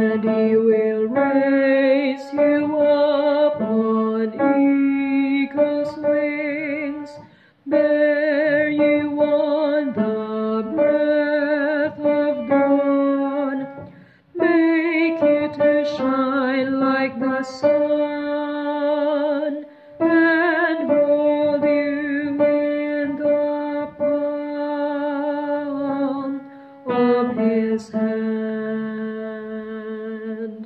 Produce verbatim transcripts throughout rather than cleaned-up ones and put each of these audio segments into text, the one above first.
and he will raise you up on eagle's wings, bear you on the breath of dawn, make you to shine like the sun, and hold you in the palm of his hand.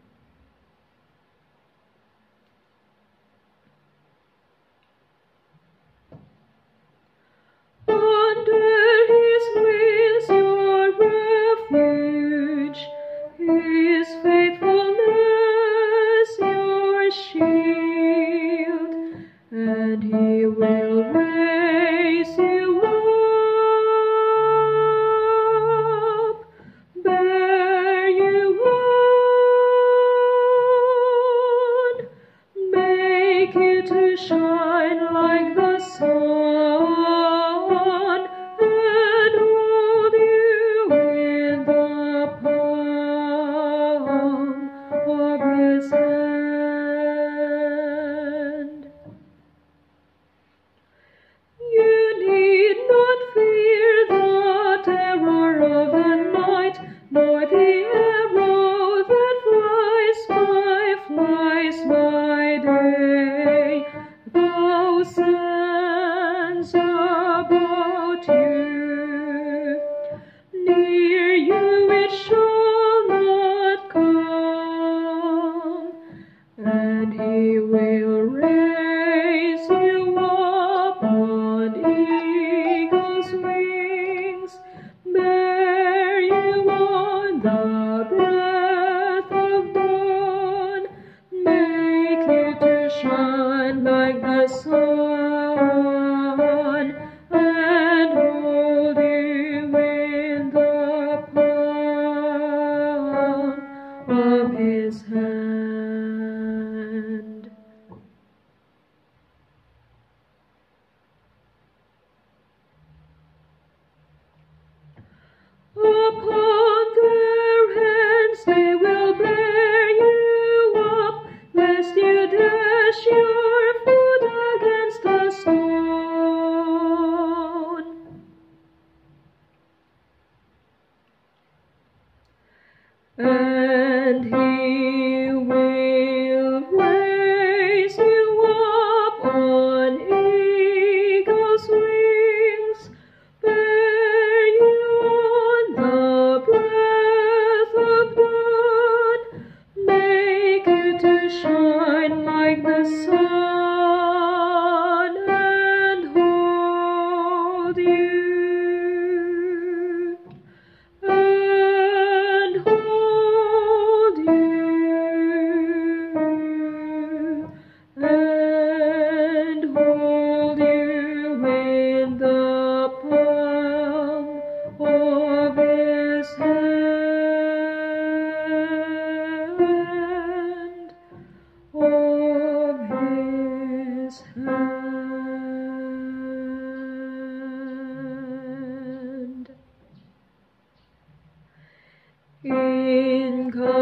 Under his wings your refuge, his faithfulness your shield, and he will raise you up, bear you on, make you to shine like the sun, and hold you in the palm of his hand. You need not fear the terror of the night, nor the arrow that flies by, flies by day. Thousands about you, near you it shall not come, and he will raise you up on eagle's wings, bear you on the breath of dawn, make you to shine like the sun, and hold you in the palm of his hand. Upon their hands they will bear you up, lest you dash your foot against a stone. And he will raise you up on eagle's wings, bear you on the breath of dawn, make you to shine like the sun, and hold you, and hold you, and hold you in the palm of his hand, of his hand. In